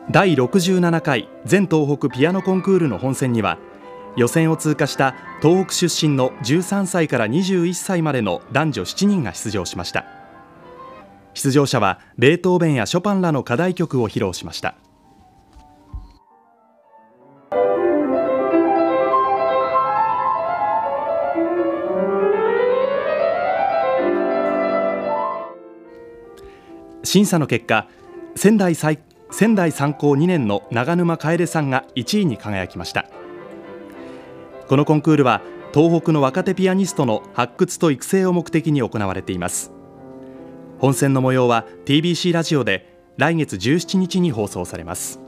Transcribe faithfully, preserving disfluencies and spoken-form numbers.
だいろくじゅうななかい全東北ピアノコンクールの本選には、予選を通過した東北出身のじゅうさんさいからにじゅういっさいまでの男女しちにんが出場しました。出場者はベートーベンやショパンらの課題曲を披露しました。審査の結果、仙台最仙台三高にねんの長沼楓さんがいちいに輝きました。このコンクールは東北の若手ピアニストの発掘と育成を目的に行われています。本選の模様は ティービーシー ラジオで来月じゅうしちにちに放送されます。